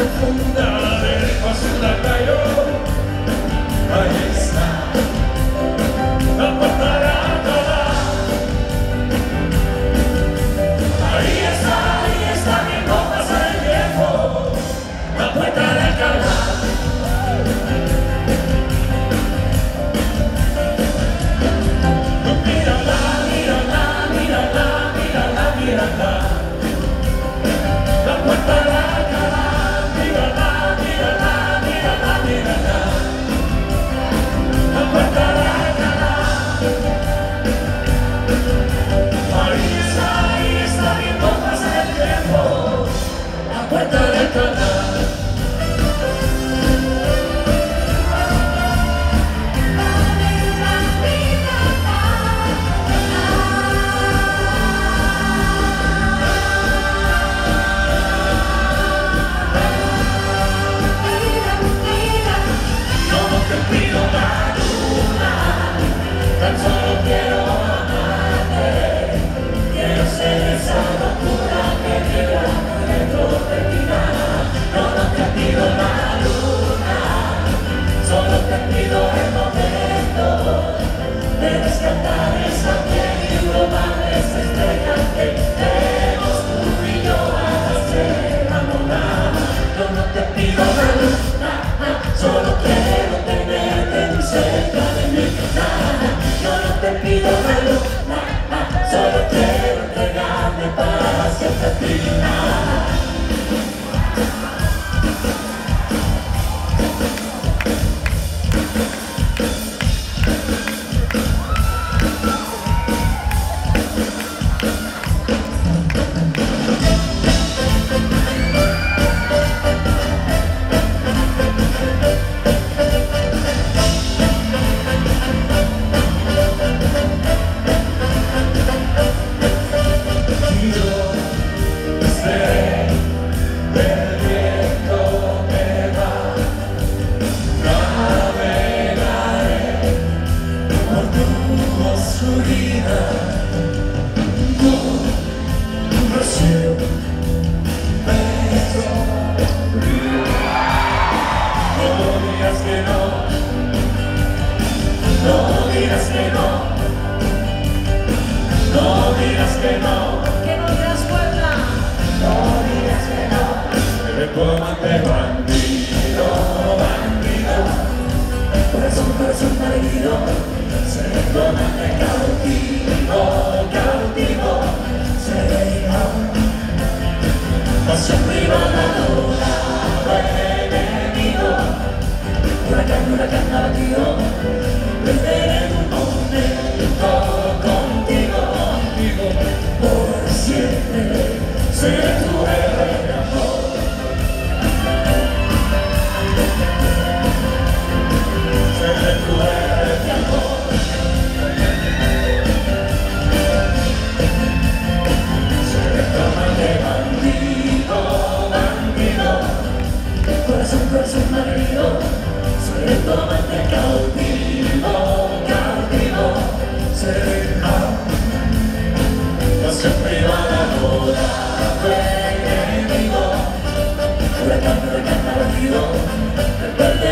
profunda del basura cayó. Ahí está la puerta de Alcalá. Ahí está viendo pasar el tiempo. La puerta de Alcalá. Mírala, mírala, mírala, mírala, mírala. La puerta de Alcalá. Mírala, mírala, mírala, mírala. La puerta de Alcalá. Ahí está viendo pasar el tiempo. La puerta de Alcalá. Tan solo quiero amarte, quiero ser esa locura que vive dentro de ti. Yo no te pido la luna, solo te pido el momento de rescatar esa piel y robar esa estrella que tenemos tú y yo a ser enamorada. Yo no te pido la luna, solo quiero tenerte muy cerca de mí. Yo no te pido la luna, solo quiero entregarme para siempre a ti. Huracán, huracán, abatido,